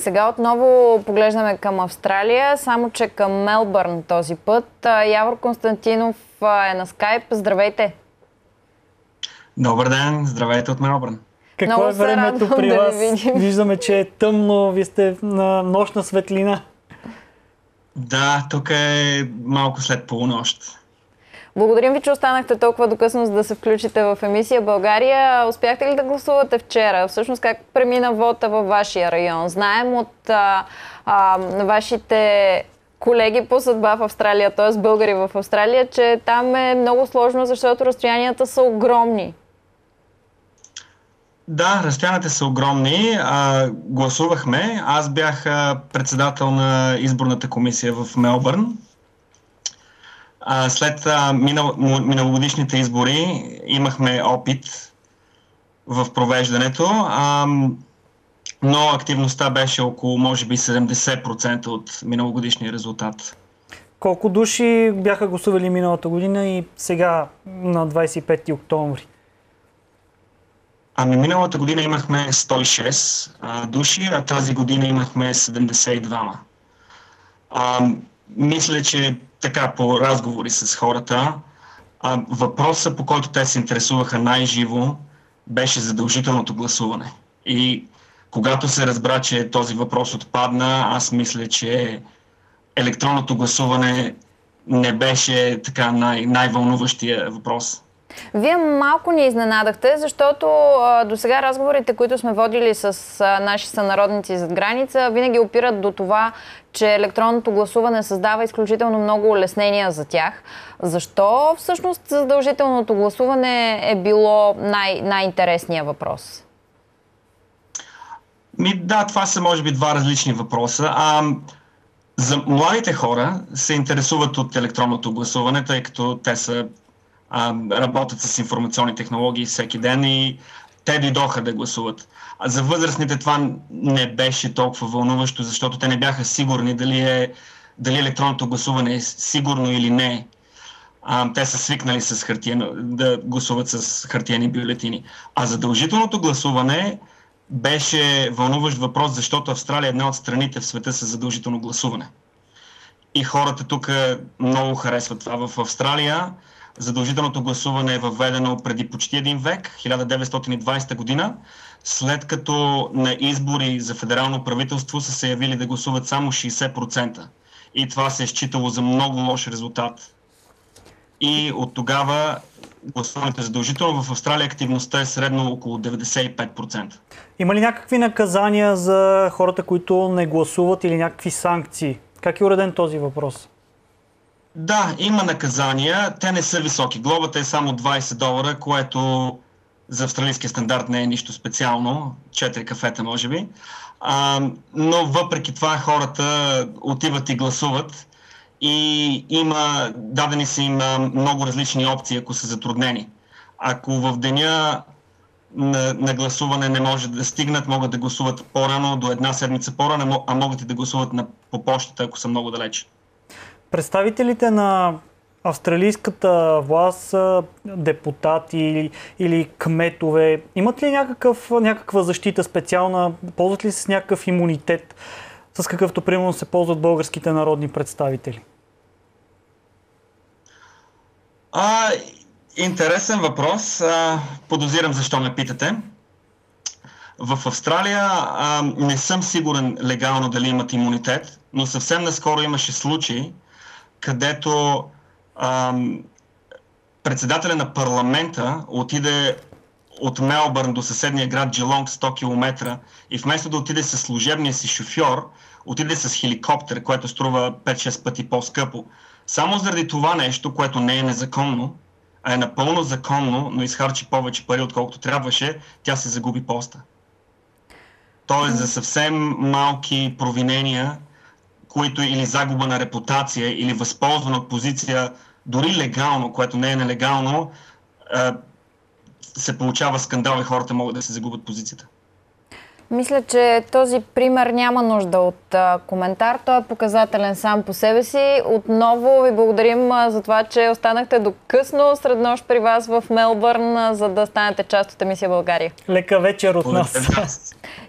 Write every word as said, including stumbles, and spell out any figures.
Сега отново поглеждаме към Австралия, само че към Мелбърн този път. Явор Константинов е на скайп. Здравейте! Добър ден! Здравейте от Мелбърн! Какво Много е времето при да вас? Ви Виждаме, че е тъмно, вие сте на нощна светлина. Да, тук е малко след полунощ. Благодарим ви, че останахте толкова до късно, за да се включите в емисия България. Успяхте ли да гласувате вчера? Всъщност как премина вота във вашия район? Знаем от а, а, вашите колеги по съдба в Австралия, т.е. българи в Австралия, че там е много сложно, защото разстоянията са огромни. Да, разстоянията са огромни. А, гласувахме. Аз бях а, председател на изборната комисия в Мелбърн. А, след а, минал, миналогодишните избори имахме опит в провеждането, а, но активността беше около, може би, седемдесет процента от миналогодишния резултат. Колко души бяха гласували миналата година и сега на двадесет и пети октомври? Ами миналата година имахме сто и шест а, души, а тази година имахме седемдесет и два. А, мисля, че така по разговори с хората, а, въпросът, по който те се интересуваха най-живо, беше задължителното гласуване. И когато се разбра, че този въпрос отпадна, аз мисля, че електронното гласуване не беше така най- най-вълнуващия въпрос. Вие малко ни изненадахте, защото а, до сега разговорите, които сме водили с а, наши сънародници зад граница, винаги опират до това, че електронното гласуване създава изключително много улеснения за тях. Защо всъщност задължителното гласуване е било най- най-интересният въпрос? Ми, да, това са може би два различни въпроса. А, за младите хора се интересуват от електронното гласуване, тъй като те са работят с информационни технологии всеки ден и те дойдоха да гласуват. А за възрастните това не беше толкова вълнуващо, защото те не бяха сигурни дали, е, дали електронното гласуване е сигурно или не. А, те са свикнали с хартиен, да гласуват с хартиени бюлетини. А задължителното гласуване беше вълнуващ въпрос, защото Австралия е една от страните в света с задължително гласуване. И хората тук много харесват това. В Австралия задължителното гласуване е въведено преди почти един век, хиляда деветстотин и двадесета година, след като на избори за федерално правителство са се явили да гласуват само шейсет процента. И това се е считало за много лош резултат. И от тогава гласуването е задължително. В Австралия активността е средно около деветдесет и пет процента. Има ли някакви наказания за хората, които не гласуват или някакви санкции? Как е уреден този въпрос? Да, има наказания. Те не са високи. Глобата е само двадесет долара, което за австралийския стандарт не е нищо специално. четири кафета, може би. А, но въпреки това хората отиват и гласуват. И има, дадени са им много различни опции, ако са затруднени. Ако в деня на, на гласуване не може да стигнат, могат да гласуват по-рано, до една седмица по-рано, а могат и да гласуват на, по почтата, ако са много далеч. Представителите на австралийската власт, депутати или, или кметове, имат ли някакъв, някаква защита специална? Ползват ли се с някакъв имунитет, с какъвто примерно се ползват българските народни представители? А, интересен въпрос. А, подозирам защо ме питате. В Австралия а, не съм сигурен легално дали имат имунитет, но съвсем наскоро имаше случай, където ам, председателя на парламента отиде от Мелбърн до съседния град Джилонг сто километра и вместо да отиде с служебния си шофьор, отиде с хеликоптер, което струва пет-шест пъти по-скъпо. Само заради това нещо, което не е незаконно, а е напълно законно, но изхарчи повече пари, отколкото трябваше, тя се загуби поста. Тоест за съвсем малки провинения, които или загуба на репутация, или възползвана от позиция, дори легално, което не е нелегално, се получава скандал и хората могат да се загубят позицията. Мисля, че този пример няма нужда от а, коментар. Той е показателен сам по себе си. Отново ви благодарим а, за това, че останахте до късно сред нощ при вас в Мелбърн, а, за да станете част от емисия България. Лека вечер от нас.